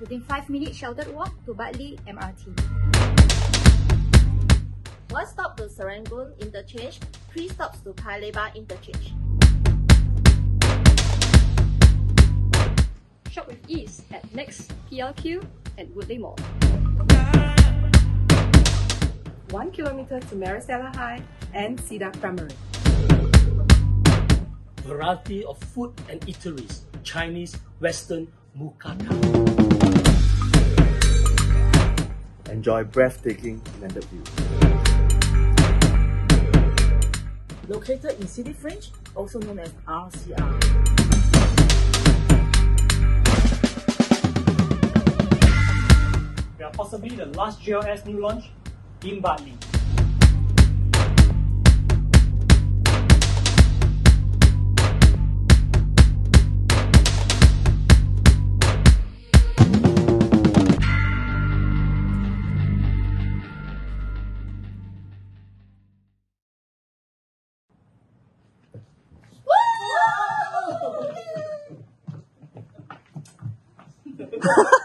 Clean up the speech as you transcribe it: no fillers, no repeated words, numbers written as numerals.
within 5-minute sheltered walk to Bartley MRT. 1 stop to Serangoon Interchange, 3 stops to Paya Lebar Interchange. Shop with ease at Next, PLQ, and Woodley Mall. 1 kilometer to Maristella High and Cedar Primary. Variety of food and eateries, Chinese, Western, Mookata. Enjoy breathtaking landed views. Located in City Fringe, also known as RCR. We are possibly the last GLS new launch in Bartley. Woo!